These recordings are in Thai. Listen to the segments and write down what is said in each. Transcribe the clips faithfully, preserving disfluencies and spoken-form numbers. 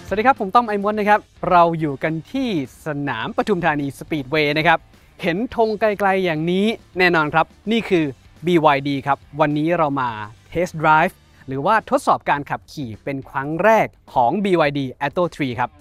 สวัสดีครับผมต้อมไอมอนนะครับเราอยู่กันที่สนามปทุมธานีสปีดเวย์นะครับเห็นธงไกลๆอย่างนี้แน่นอนครับนี่คือ บี วาย ดี ครับวันนี้เรามาเทสต์ไดรฟ์หรือว่าทดสอบการขับขี่เป็นครั้งแรกของ บี วาย ดี Atto ทรี ครับ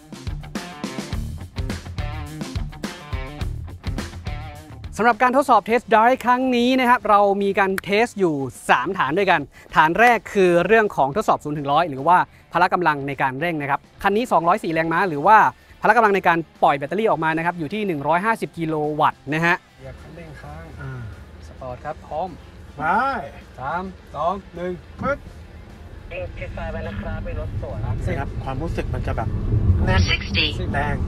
สำหรับการทดสอบเทสต์ไดรฟ์ครั้งนี้นะครับเรามีการเทสอยู่สามฐานด้วยกันฐานแรกคือเรื่องของทดสอบศูนย์ถึงหนึ่งร้อยหรือว่าพละกำลังในการเร่งนะครับคันนี้สองร้อยสี่แรงม้าหรือว่าพละกำลังในการปล่อยแบตเตอรี่ออกมานะครับอยู่ที่หนึ่งร้อยห้าสิบกิโลวัตต์นะฮะเหยียบคันเร่งค้างสปอร์ตครับพร้อมไปสามสองหนึ่งปึ๊บเอ็กซ์ไฟไปนะครับไปรถสวนนะครับความรู้สึกมันจะแบบแน่นแดง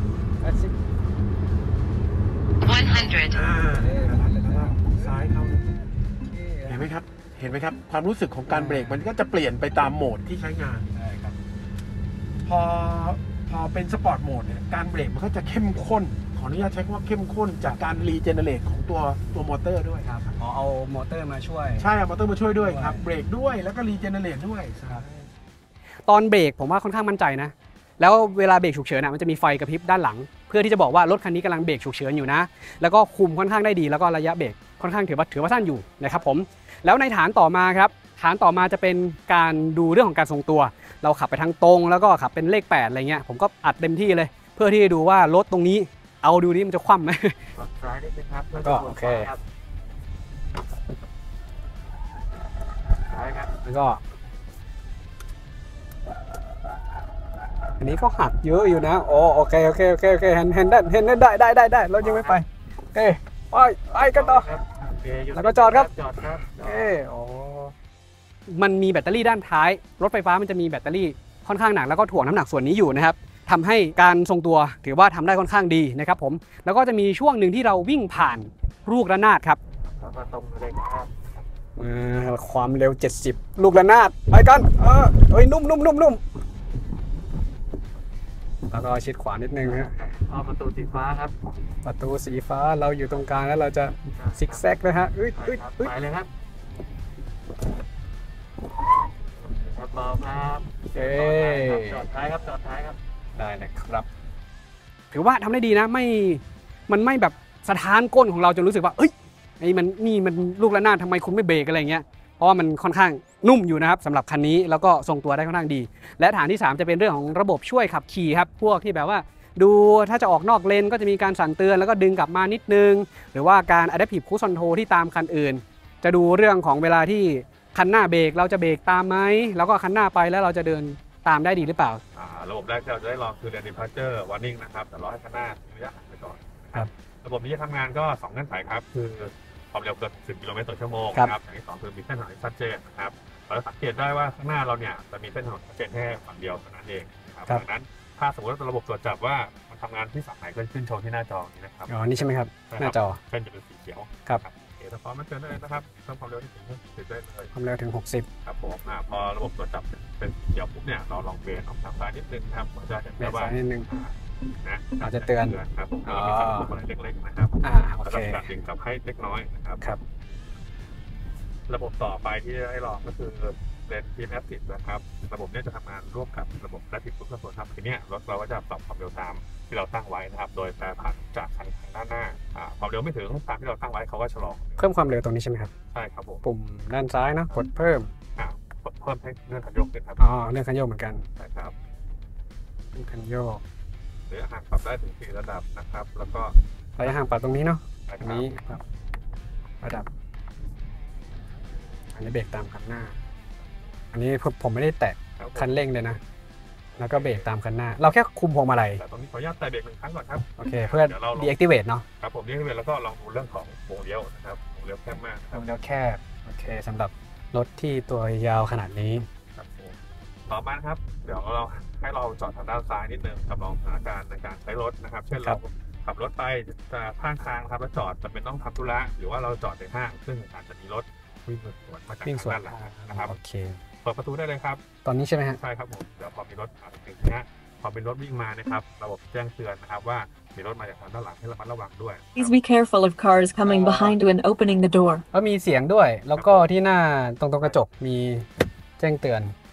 one hundred ซ้ายเข้าเห็นไหมครับเห็นไหมครับความรู้สึกของการเบรกมันก็จะเปลี่ยนไปตามโหมดที่ใช้งานพอพอเป็นสปอร์ตโหมดเนี่ยการเบรกมันก็จะเข้มข้นขออนุญาตใช้คำว่าเข้มข้นจากการรีเจเนเรตของตัวตัวมอเตอร์ด้วยครับอ๋อเอามอเตอร์มาช่วยใช่เอามอเตอร์มาช่วยด้วยครับเบรกด้วยแล้วก็รีเจเนเรตด้วยครับตอนเบรกผมว่าค่อนข้างมั่นใจนะแล้วเวลาเบรกฉุกเฉินนะมันจะมีไฟกระพริบด้านหลังเพื่อที่จะบอกว่ารถคันนี้กำลังเบรกฉุกเฉินอยู่นะแล้วก็คุมค่อนข้างได้ดีแล้วก็ระยะเบรกค่อนข้างถือว่าถือว่าสั้นอยู่นะครับผมแล้วในฐานต่อมาครับฐานต่อมาจะเป็นการดูเรื่องของการทรงตัวเราขับไปทางตรงแล้วก็ขับเป็นเลขแปดอะไรเงี้ยผมก็อัดเต็มที่เลยเพื่อที่จะดูว่ารถตรงนี้เอาดูนี่มันจะคว่ำไหมซ้ายนิดนึงครับแล้วก็โอเคซ้ายครับแล้วก็อันนี้ก็หักเยอะอยู่นะโอโอเคโอเคโอเคโอเคเห็นเห็นได้เห็นได้ได้ได้ได้เรายังไม่ไปโอเคไปไปกันต่อแล้วก็จอดครับจอดครับโอเคโอ้มันมีแบตเตอรี่ด้านท้ายรถไฟฟ้ามันจะมีแบตเตอรี่ค่อนข้างหนักแล้วก็ถ่วงน้ำหนักส่วนนี้อยู่นะครับทำให้การทรงตัวถือว่าทำได้ค่อนข้างดีนะครับผมแล้วก็จะมีช่วงหนึ่งที่เราวิ่งผ่านลูกระนาดครับตรงเลยครับความเร็วเจ็ดสิบลูกระนาดไปกันเออเฮ้ยนุ่มนุ่มนุ่มนุ่มแล้วก็ชิดขวานิดนึงฮะเอาประตูสีฟ้าครับประตูสีฟ้าเราอยู่ตรงกลางแล้วเราจะซิกแซกเลยฮะเอ้ยเอ้ยเอ้ยไปเลยครับครับต่อครับโอเคจอดท้ายครับจอดท้ายครับได้นะครับถือว่าทำได้ดีนะไม่มันไม่แบบสะท้านก้นของเราจนรู้สึกว่าเอ้ยไอ้มันนี่มันลูกระนาดทำไมคุณไม่เบรกอะไรเงี้ยเพราะว่ามันค่อนข้างนุ่มอยู่นะครับสำหรับคันนี้แล้วก็ทรงตัวได้ค่อนข้างดีและฐานที่สามจะเป็นเรื่องของระบบช่วยขับขี่ครับพวกที่แบบว่าดูถ้าจะออกนอกเลนก็จะมีการสั่นเตือนแล้วก็ดึงกลับมานิดนึงหรือว่าการ Adaptive Cruise Control ที่ตามคันอื่นจะดูเรื่องของเวลาที่คันหน้าเบรกเราจะเบรกตามไหมแล้วก็คันหน้าไปแล้วเราจะเดินตามได้ดีหรือเปล่าระบบแรกที่เราจะได้ลองคือ Lane Departure Warning นะครับแต่รอให้คันหน้าระยะห่างไปก่อนครับระบบนี้จะทำงานก็สองเงื่อนไขครับคือความเร็วเกินสิบกิโลเมตรต่อชั่วโมงนะครับอย่างที่สองคือมีเส้นถนนชัดเจนนะครับเราสังเกตได้ว่าข้างหน้าเราเนี่ยจะมีเส้นถนนชัดเจนแค่ฝั่งเดียวเท่านั้นเองนะครับดังนั้นถ้าสมมติว่าระบบตรวจจับว่ามันทำงานที่ฝั่งไหนก็ขึ้นโชว์ที่หน้าจอนี้นะครับอ๋อนี่ใช่ไหมครับหน้าจอเส้นจะเป็นสีเขียวครับเดี๋ยวพอมาเจอได้เลยนะครับเพิ่มความเร็วที่ถึงสิบได้เลยความเร็วถึงหกสิบครับผมพอระบบตรวจจับเป็นสีเขียวปุ๊บเนี่ยเราลองเบรกออกทางซ้ายนิดนึงครับมันจะเห็นได้ว่านิดนึงนะอาจจะเตือนครับผมเรามีสัญญาณอะไรเล็กๆนะครับอ่าโอเคตัดสินกับให้เล็กน้อยนะครับครับระบบต่อไปที่ให้ลองก็คือเป็นทีมแอปติดนะครับระบบนี้จะทำงานร่วมกับระบบแอปติดทุกส่วนครับทีนี้รถเราก็จะปรับความเร็วตามที่เราตั้งไว้นะครับโดยแปรผันจากทางด้านหน้าความเร็วไม่ถึงตามที่เราตั้งไว้เขาก็ชะลอเพิ่มความเร็วตรงนี้ใช่ไหมครับใช่ครับผมปุ่มด้านซ้ายนะกดเพิ่มเพิ่มให้เลื่อนคันโยกขึ้นครับอ๋อเลื่อนคันโยกเหมือนกันใช่ครับเลื่อนคันโยกหรือห่างปรับได้ถึงสี่ระดับนะครับแล้วก็ระยะห่างปรับตรงนี้เนาะอันนี้ครับระดับอันนี้เบรกตามคันหน้าอันนี้ผมไม่ได้แตะคันเร่งเลยนะแล้วก็เบรกตามคันหน้าเราแค่คุมพวงมาลัยตรงนี้ขออนุญาตแตะเบรกหนึ่งครั้งก่อนครับโอเคเพื่อ deactivate เนาะครับผม deactivate แล้วก็ลองดูเรื่องของวงเลี้ยวนะครับวงเลี้ยวแคบมากวงเลี้ยวแคบโอเคสำหรับรถที่ตัวยาวขนาดนี้ครับผมต่อมาครับเดี๋ยวเราให้เราจอดทางด้านซ้ายนิดนึงจำลองสถานการณ์ในการใช้รถนะครับเช่นเราขับรถไปจะข้างทางครับแล้วจอดจะเป็นต้องทำธุระหรือว่าเราจอดในห้างซึ่งอาจจะมีรถวิ่งสวนมาจากด้านหลังนะครับโอเคเปิดประตูได้เลยครับตอนนี้ใช่ไหมฮะใช่ครับผมเดี๋ยวพอมีรถมาถึงนะพอเป็นรถวิ่งมานะครับระบบแจ้งเตือนนะครับว่ามีรถมาจากทางด้านหลังให้ระมัดระวังด้วย Please be careful of cars coming behind you and opening the door ก็มีเสียงด้วยแล้วก็ที่หน้าตรงตรงกระจกมีแจ้งเตือนจะ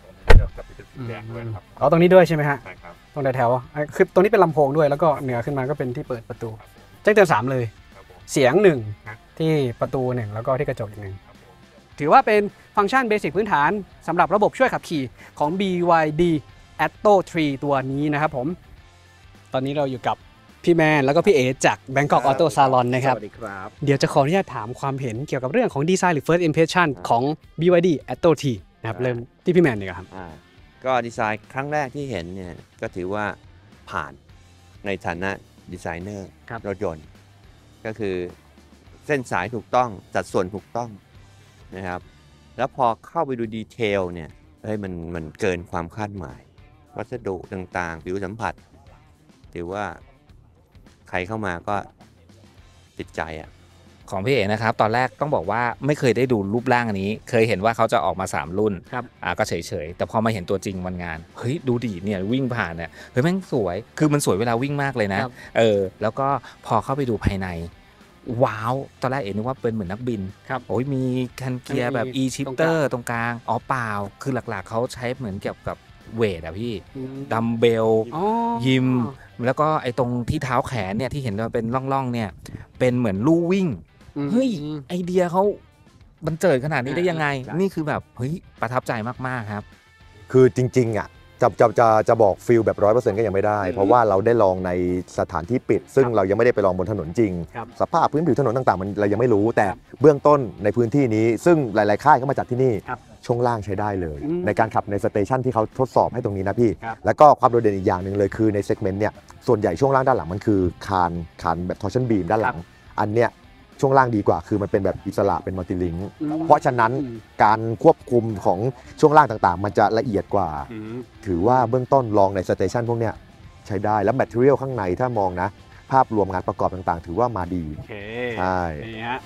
กับกับเป็นสีแดงด้วยครับอ๋อตรงนี้ด้วยใช่ไหมฮะใช่ครับตรงแถวๆคือตรงนี้เป็นลำโพงด้วยแล้วก็เหนือขึ้นมาก็เป็นที่เปิดประตูแจ้งเตือนสามเลยครับผมเสียงหนึ่งครับที่ประตูหนึ่งแล้วก็ที่กระจกอีกหนึ่งครับผมถือว่าเป็นฟังก์ชันเบสิกพื้นฐานสำหรับระบบช่วยขับขี่ของ บี วาย ดี Atto ทรี ตัวนี้นะครับผมตอนนี้เราอยู่กับพี่แมนแล้วก็พี่เอจาก Bangkok Auto Salon นะครับสวัสดีครับเดี๋ยวจะขออนุญาตถามความเห็นเกี่ยวกับเรื่องของดีไซน์หรือ First Impression ของ บี วาย ดี Atto ทรี นะครับอ่าเริ่มที่พี่แมนดีกว่าครับอ่าก็ดีไซน์ครั้งแรกที่เห็นเนี่ยก็ถือว่าผ่านในฐานะดีไซเนอร์ครับรถยนต์ ก็คือเส้นสายถูกต้องสัดส่วนถูกต้องนะครับแล้วพอเข้าไปดูดีเทลเนี่ยเฮ้ยมันมันเกินความคาดหมาย วัสดุต่างๆผิวสัมผัสถือว่าใครเข้ามาก็ติดใจอ่ะของพี่เอ๋นะครับตอนแรกต้องบอกว่าไม่เคยได้ดูรูปร่างอันนี้ เคยเห็นว่าเขาจะออกมาสามรุ่นครับอ่าก็เฉยๆแต่พอมาเห็นตัวจริงวันงานเฮ้ยดูดิเนี่ยวิ่งผ่านเนี่ยเฮ้ยแม่งสวยคือมันสวยเวลาวิ่งมากเลยนะครับ เออแล้วก็พอเข้าไปดูภายในว้าวตอนแรกเอ๋นึกว่าเป็นเหมือนนักบินครับโอ้ยมีคันเกียร์แบบมี e shifter ตรงกลางอ๋อเปล่าคือหลักๆเขาใช้เหมือนเกี่ยวกับเวทอะพี่ดัมเบลอ๋อยิมแล้วก็ไอ้ตรงที่เท้าแขนเนี่ยที่เห็นว่าเป็นร่องๆเนี่ยเป็นเหมือนลู่วิ่งอืมเฮ้ยไอเดียเขาบันเจิดขนาดนี้ได้ยังไงครับนี่คือแบบเฮ้ยประทับใจมากๆครับคือจริงๆอ่ะจะจะจะจะบอกฟิลแบบร้อยเปอร์เซ็นต์ก็ยังไม่ได้ เพราะว่าเราได้ลองในสถานที่ปิด ซึ่งเรายังไม่ได้ไปลองบนถนนจริงครับสภาพพื้นผิวถนนต่างๆมันเรายังไม่รู้แต่ครับเบื้องต้นในพื้นที่นี้ ซึ่งหลายๆค่ายก็มาจัดที่นี่ครับช่วงล่างใช้ได้เลยอืมในการขับในสเตชันที่เขาทดสอบให้ตรงนี้นะพี่ครับแล้วก็ความโดดเด่นอีกอย่างหนึ่งเลยคือในเซกเมนต์เนี่ยส่วนใหญ่ช่วงล่างด้านหลังมันคือคานคานแบบทอร์ชันบีมด้านหลัง อันเนี้ยช่วงล่างดีกว่าคือมันเป็นแบบอิสระเป็นมัลติลิงก์อืมเพราะฉะนั้นอืมการควบคุมของช่วงล่างต่างๆ มันจะละเอียดกว่าอืมถือว่าเบื้องต้นลองในสเตชันพวกเนี้ยใช้ได้แล้วแมทเทอเรียลข้างในถ้ามองนะ ภาพรวมงานประกอบต่างๆ ถือว่ามาดีโอเคใช่นี่ฮะ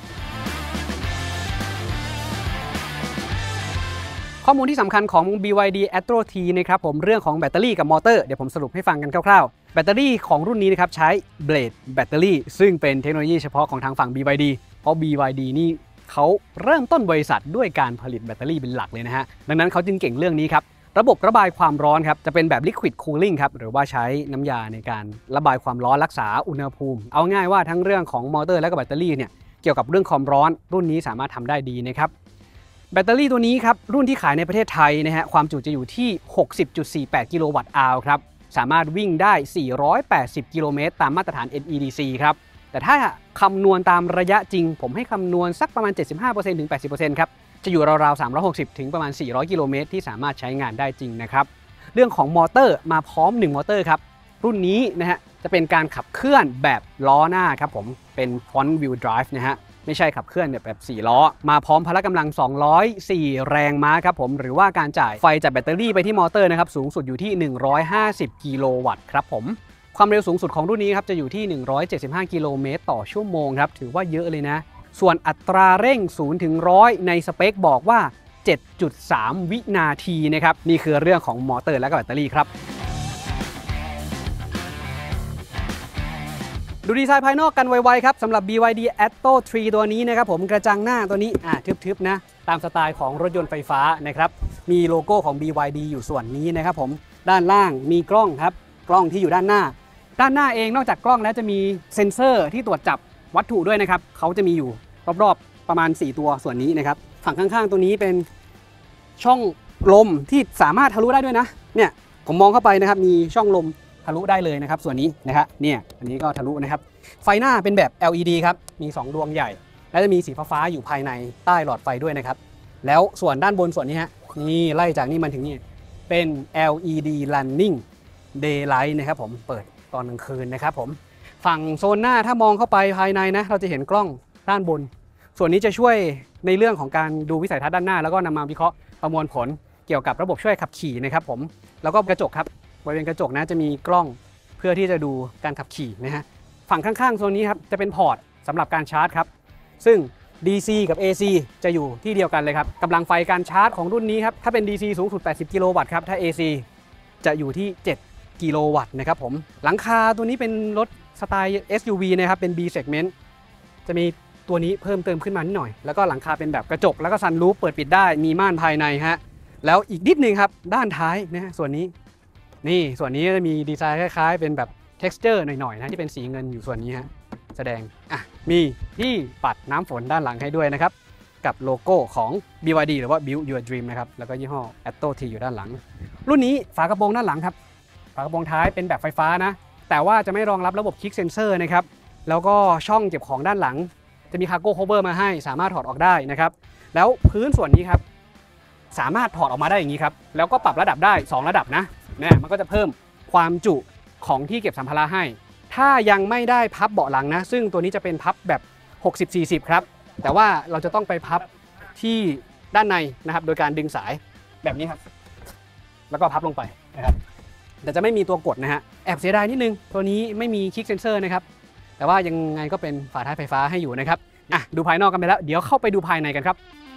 ข้อมูลที่สำคัญของ บี วาย ดี Atto ทรี นะครับผมเรื่องของแบตเตอรี่กับมอเตอร์เดี๋ยวผมสรุปให้ฟังกันคร่าวๆแบตเตอรี่ของรุ่นนี้นะครับใช้ Blade แบตเตอรี่ซึ่งเป็นเทคโนโลยีเฉพาะของทางฝั่ง บี วาย ดี เพราะ บี วาย ดี นี่เขาเริ่มต้นบริษัทด้วยการผลิตแบตเตอรี่เป็นหลักเลยนะฮะดังนั้นเขาจึงเก่งเรื่องนี้ครับระบบระบายความร้อนครับจะเป็นแบบ Liquid Cooling ครับหรือว่าใช้น้ำยาในการระบายความร้อนรักษาอุณหภูมิ เอาง่ายว่าทั้งเรื่องของมอเตอร์และก็แบตเตอรี่เนี่ยเกี่ยวกับเรื่องความร้อนรุ่นนี้สามารถทำได้ดีนะครับแบตเตอรี่ตัวนี้ครับรุ่นที่ขายในประเทศไทยนะฮะความจุจะอยู่ที่ หกสิบจุดสี่แปด กิโลวัตต์อาวร์ครับสามารถวิ่งได้ สี่ร้อยแปดสิบ กิโลเมตรตามมาตรฐาน เอ็น อี ดี ซี ครับแต่ถ้าคำนวณตามระยะจริงผมให้คำนวณสักประมาณ เจ็ดสิบห้าเปอร์เซ็นต์ ถึง แปดสิบเปอร์เซ็นต์ ครับจะอยู่ราวๆ สามร้อยหกสิบ ถึงประมาณ สี่ร้อย กิโลเมตรที่สามารถใช้งานได้จริงนะครับเรื่องของมอเตอร์มาพร้อมหนึ่งมอเตอร์ครับรุ่นนี้นะฮะจะเป็นการขับเคลื่อนแบบล้อหน้าครับผมเป็น front wheel drive นะฮะไม่ใช่ขับเคลื่อนแบบสี่ล้อมาพร้อมพละกำลังสองร้อยสี่แรงม้าครับผมหรือว่าการจ่ายไฟจากแบตเตอรี่ไปที่มอเตอร์นะครับสูงสุดอยู่ที่หนึ่งร้อยห้าสิบกิโลวัตต์ครับผมความเร็วสูงสุดของรุ่นนี้ครับจะอยู่ที่หนึ่งร้อยเจ็ดสิบห้ากิโลเมตรต่อชั่วโมงครับถือว่าเยอะเลยนะส่วนอัตราเร่งศูนย์ถึงหนึ่งร้อยในสเปคบอกว่า เจ็ดจุดสาม วินาทีนะครับนี่คือเรื่องของมอเตอร์และก็แบตเตอรี่ครับดูดีไซน์ภายนอกกันไวๆครับสำหรับ บี วาย ดี Atto ทรี ตัวนี้นะครับผมกระจังหน้าตัวนี้อ่าทึบๆนะตามสไตล์ของรถยนต์ไฟฟ้านะครับมีโลโก้ของ บี วาย ดี อยู่ส่วนนี้นะครับผมด้านล่างมีกล้องครับกล้องที่อยู่ด้านหน้าด้านหน้าเองนอกจากกล้องแล้วจะมีเซ็นเซอร์ที่ตรวจจับวัตถุด้วยนะครับเขาจะมีอยู่รอบๆประมาณสี่ตัวส่วนนี้นะครับฝั่งข้างๆตัวนี้เป็นช่องลมที่สามารถทะลุได้ด้วยนะเนี่ยผมมองเข้าไปนะครับมีช่องลมทะลุได้เลยนะครับส่วนนี้นะครับเนี่ยอันนี้ก็ทะลุนะครับไฟหน้าเป็นแบบ แอล อี ดี ครับมีสองดวงใหญ่และจะมีสีฟ้าๆอยู่ภายในใต้หลอดไฟด้วยนะครับแล้วส่วนด้านบนส่วนนี้ฮะนี่ไล่จากนี่มันถึงนี่เป็น แอล อี ดี Running Daylight นะครับผมเปิดตอนกลางคืนนะครับผมฝั่งโซนหน้าถ้ามองเข้าไปภายในนะเราจะเห็นกล้องด้านบนส่วนนี้จะช่วยในเรื่องของการดูวิสัยทัศน์ด้านหน้าแล้วก็นำมาวิเคราะห์ประมวลผลเกี่ยวกับระบบช่วยขับขี่นะครับผมแล้วก็กระจกครับบริเวณกระจกนะจะมีกล้องเพื่อที่จะดูการขับขี่นะฮะฝั่งข้างๆโซนนี้ครับจะเป็นพอร์ตสำหรับการชาร์จครับซึ่ง ดี ซี กับ เอ ซี จะอยู่ที่เดียวกันเลยครับกำลังไฟการชาร์จของรุ่นนี้ครับถ้าเป็น ดี ซี สูงสุดแปดสิบกิโลวัตต์ครับถ้า เอ ซี จะอยู่ที่เจ็ดกิโลวัตต์นะครับผมหลังคาตัวนี้เป็นรถสไตล์ เอส ยู วี นะครับเป็น B segment จะมีตัวนี้เพิ่มเติมขึ้นมานิดหน่อยแล้วก็หลังคาเป็นแบบกระจกแล้วก็ซันรูฟเปิดปิดได้มีม่านภายในฮะแล้วอีกนิดนึงครับด้านท้ายนะฮะส่วนนี้นี่ส่วนนี้จะมีดีไซน์คล้ายๆเป็นแบบ texture หน่อยๆนะที่เป็นสีเงินอยู่ส่วนนี้ฮะแสดงอ่ะมีที่ปัดน้ำฝนด้านหลังให้ด้วยนะครับกับโลโก้ของ บี วาย ดี หรือว่า Build Your Dream นะครับแล้วก็ยี่ห้อ Atto T อยู่ด้านหลังรุ่นนี้ฝากระโปรงด้านหลังครับฝากระโปรงท้ายเป็นแบบไฟฟ้านะแต่ว่าจะไม่รองรับระบบ Kick Sensor นะครับแล้วก็ช่องเก็บของด้านหลังจะมี Cargo Cover มาให้สามารถถอดออกได้นะครับแล้วพื้นส่วนนี้ครับสามารถถอดออกมาได้อย่างนี้ครับแล้วก็ปรับระดับได้สองระดับนะเนี่ยมันก็จะเพิ่มความจุของที่เก็บสัมภาระให้ถ้ายังไม่ได้พับเบาะหลังนะซึ่งตัวนี้จะเป็นพับแบบ หกสิบ สี่สิบ ครับแต่ว่าเราจะต้องไปพับที่ด้านในนะครับโดยการดึงสายแบบนี้ครับแล้วก็พับลงไปนะครับแต่จะไม่มีตัวกดนะฮะแอบเสียดายนิดนึงตัวนี้ไม่มีคิกเซนเซอร์นะครับแต่ว่ายังไงก็เป็นฝาท้ายไฟฟ้าให้อยู่นะครับอ่ะดูภายนอกกันไปแล้วเดี๋ยวเข้าไปดูภายในกันครับ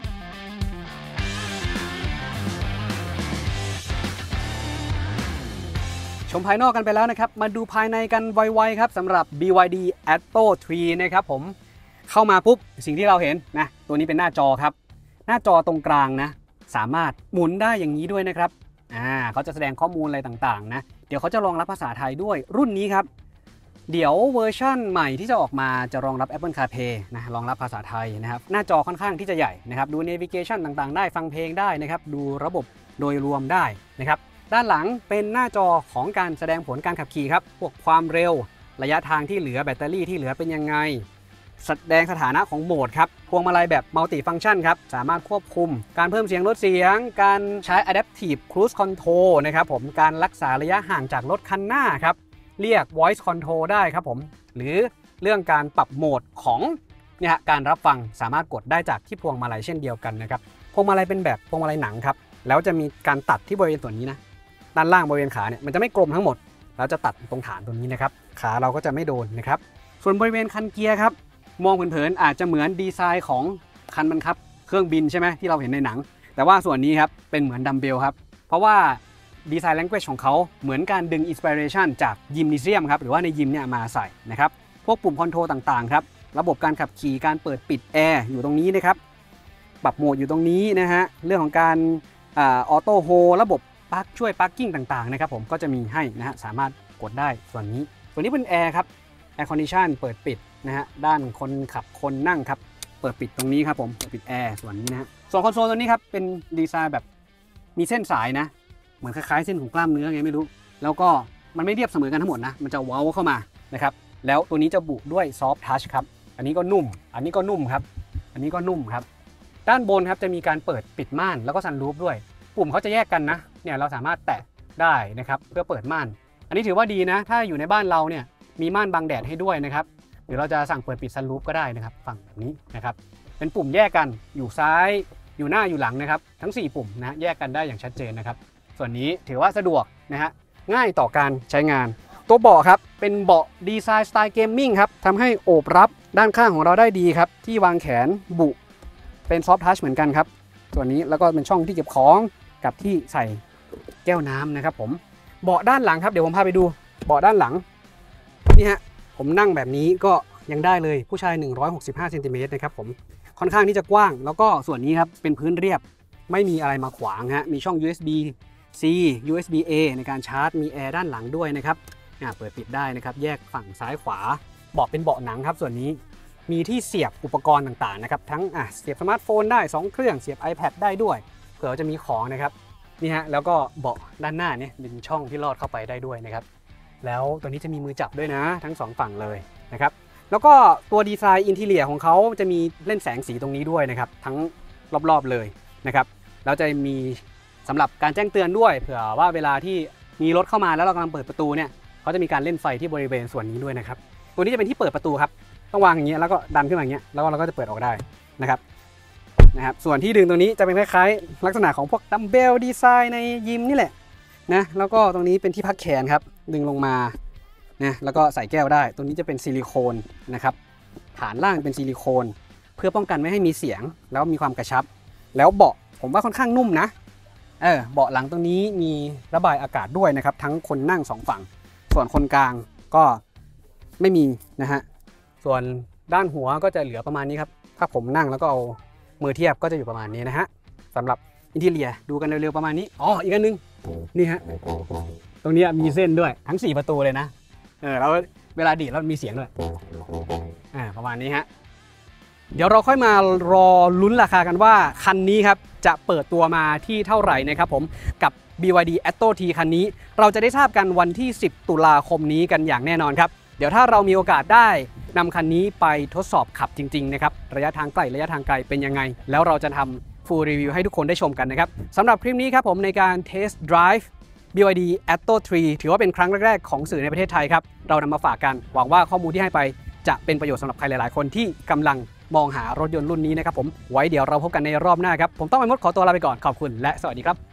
ชมภายนอกกันไปแล้วนะครับมาดูภายในกันไวๆครับสำหรับ บี วาย ดี Atto ทรี นะครับผมเข้ามาปุ๊บสิ่งที่เราเห็นนะตัวนี้เป็นหน้าจอครับหน้าจอตรงกลางนะสามารถหมุนได้อย่างนี้ด้วยนะครับอ่าเขาจะแสดงข้อมูลอะไรต่างๆนะเดี๋ยวเขาจะรองรับภาษาไทยด้วยรุ่นนี้ครับเดี๋ยวเวอร์ชั่นใหม่ที่จะออกมาจะรองรับ Apple CarPlay นะรองรับภาษาไทยนะครับหน้าจอค่อนข้างที่จะใหญ่นะครับดู Navigation ต่างๆได้ฟังเพลงได้นะครับดูระบบโดยรวมได้นะครับด้านหลังเป็นหน้าจอของการแสดงผลการขับขี่ครับพวกความเร็วระยะทางที่เหลือแบตเตอรี่ที่เหลือเป็นยังไงแสดงสถานะของโหมดครับพวงมาลัยแบบมัลติฟังก์ชันครับสามารถควบคุมการเพิ่มเสียงลดเสียงการใช้ Adaptive Cruise Control นะครับผมการรักษาระยะห่างจากรถคันหน้าครับเรียก Voice Control ได้ครับผมหรือเรื่องการปรับโหมดของเนี่ยการรับฟังสามารถกดได้จากที่พวงมาลัยเช่นเดียวกันนะครับพวงมาลัยเป็นแบบพวงมาลัยหนังครับแล้วจะมีการตัดที่บริเวณส่วนนี้นะด้านล่างบริเวณขาเนี่ยมันจะไม่กลมทั้งหมดเราจะตัดตรงฐานตรงนี้นะครับขาเราก็จะไม่โดนนะครับส่วนบริเวณคันเกียร์ครับมองเผินๆอาจจะเหมือนดีไซน์ของคันบังคับเครื่องบินใช่ไหมที่เราเห็นในหนังแต่ว่าส่วนนี้ครับเป็นเหมือนดัมเบลครับเพราะว่าดีไซน์ language ของเขาเหมือนการดึง inspiration จากยิมนิเซียมครับหรือว่าในยิมเนี่ยมาใส่นะครับพวกปุ่มคอนโทรลต่างๆครับระบบการขับขี่การเปิดปิดแอร์อยู่ตรงนี้นะครับปรับโหมดอยู่ตรงนี้นะฮะเรื่องของการออโต้โฮระบบปาร์คช่วย parking ต่างๆนะครับผมก็จะมีให้นะฮะสามารถกดได้ส่วนนี้ส่วนนี้เป็นแอร์ครับแอร์คอนดิชันเปิดปิดนะฮะด้านคนขับคนนั่งครับเปิดปิดตรงนี้ครับผมเปิดปิดแอร์ส่วนนี้นะฮะส่วนคอนโซลตัวนี้ครับเป็นดีไซน์แบบมีเส้นสายนะเหมือนคล้ายๆเส้นของกล้ามเนื้อไงไม่รู้แล้วก็มันไม่เรียบเสมอกันทั้งหมดนะมันจะเว้าเข้ามานะครับแล้วตัวนี้จะบุด้วยซอฟท์ทัชครับอันนี้ก็นุ่มอันนี้ก็นุ่มครับอันนี้ก็นุ่มครับด้านบนครับจะมีการเปิดปิดม่านแล้วก็ซันรูฟด้วยปุ่มเขาจะแยกกันนะเนี่ยเราสามารถแตะได้นะครับเพื่อเปิดม่านอันนี้ถือว่าดีนะถ้าอยู่ในบ้านเราเนี่ยมีม่านบังแดดให้ด้วยนะครับหรือเราจะสั่งเปิดปิดซันรูฟก็ได้นะครับฝั่งแบบนี้นะครับเป็นปุ่มแยกกันอยู่ซ้ายอยู่หน้าอยู่หลังนะครับทั้งสี่ปุ่มนะแยกกันได้อย่างชัดเจนนะครับส่วนนี้ถือว่าสะดวกนะฮะง่ายต่อการใช้งานตัวเบาะครับเป็นเบาะดีไซน์สไตล์เกมมิ่งครับทำให้โอบรับด้านข้างของเราได้ดีครับที่วางแขนบุเป็นซอฟท์ทัชเหมือนกันครับส่วนนี้แล้วก็เป็นช่องที่เก็บของกับที่ใส่แก้วน้ำนะครับผมเบาะด้านหลังครับเดี๋ยวผมพาไปดูเบาะด้านหลังนี่ฮะผมนั่งแบบนี้ก็ยังได้เลยผู้ชายหนึ่งร้อยหกสิบห้าเซนติเมตรนะครับผมค่อนข้างที่จะกว้างแล้วก็ส่วนนี้ครับเป็นพื้นเรียบไม่มีอะไรมาขวางฮะมีช่อง ยู เอส บี ซี ยู เอส บี เอ ในการชาร์จมีแอร์ด้านหลังด้วยนะครับเปิดปิดได้นะครับแยกฝั่งซ้ายขวาเบาะเป็นเบาะหนังครับส่วนนี้มีที่เสียบอุปกรณ์ต่างๆนะครับทั้งอ่ะเสียบสมาร์ทโฟนได้สองเครื่องเสียบ iPad ได้ด้วยเผื่อจะมีของนะครับนี่ฮะแล้วก็เบาะด้านหน้าเนี่ยเป็นช่องที่ลอดเข้าไปได้ด้วยนะครับแล้วตัวนี้จะมีมือจับด้วยนะทั้งสองฝั่งเลยนะครับแล้วก็ตัวดีไซน์อินทีเรียของเขาจะมีเล่นแสงสีตรงนี้ด้วยนะครับทั้งรอบๆเลยนะครับแล้วจะมีสำหรับการแจ้งเตือนด้วยเผื่อว่าเวลาที่มีรถเข้ามาแล้วเรากำลังเปิดประตูเนี่ยเขาจะมีการเล่นไฟที่บริเวณส่วนนี้ด้วยนะครับตัวนี้จะเป็นที่เปิดประตูครับต้องวางอย่างเงี้ยแล้วก็ดันขึ้นมาอย่างเงี้ยแล้วเราก็จะเปิดออกได้นะครับนะครับส่วนที่ดึงตรงนี้จะเป็นคล้ายๆลักษณะของพวกดัมเบลดีไซน์ในยิมนี่แหละนะแล้วก็ตรงนี้เป็นที่พักแขนครับดึงลงมานะแล้วก็ใส่แก้วได้ตรงนี้จะเป็นซิลิโคนนะครับฐานล่างเป็นซิลิโคนเพื่อป้องกันไม่ให้มีเสียงแล้วมีความกระชับแล้วเบาะผมว่าค่อนข้างนุ่มนะเออเบาะหลังตรงนี้มีระบายอากาศด้วยนะครับทั้งคนนั่งสองฝั่งส่วนคนกลางก็ไม่มีนะฮะส่วนด้านหัวก็จะเหลือประมาณนี้ครับถ้าผมนั่งแล้วก็เอามือเทียบก็จะอยู่ประมาณนี้นะฮะสำหรับอินทีเรียดูกันเร็วๆประมาณนี้อ๋ออีกอันนึงนี่ฮะตรงนี้มีเส้นด้วยทั้งสี่ประตูเลยนะเออแล้วเวลาดีดแล้วมีเสียงด้วยอ่าประมาณนี้ฮะเดี๋ยวเราค่อยมารอลุ้นราคากันว่าคันนี้ครับจะเปิดตัวมาที่เท่าไหร่นะครับผมกับ บี วาย ดี Atto T คันนี้เราจะได้ทราบกันวันที่สิบตุลาคมนี้กันอย่างแน่นอนครับเดี๋ยวถ้าเรามีโอกาสได้นำคันนี้ไปทดสอบขับจริงๆนะครับระยะทางไกลระยะทางไกลเป็นยังไงแล้วเราจะทำ full review ให้ทุกคนได้ชมกันนะครับสำหรับคลิปนี้ครับผมในการ test drive บี วาย ดี Atto ทรี ถือว่าเป็นครั้งแรกๆของสื่อในประเทศไทยครับเรานำมาฝากกันหวังว่าข้อมูลที่ให้ไปจะเป็นประโยชน์สำหรับใครหลายๆคนที่กำลังมองหารถยนต์รุ่นนี้นะครับผมไว้เดี๋ยวเราพบกันในรอบหน้าครับผมต้องไปมดขอตัวลาไปก่อนขอบคุณและสวัสดีครับ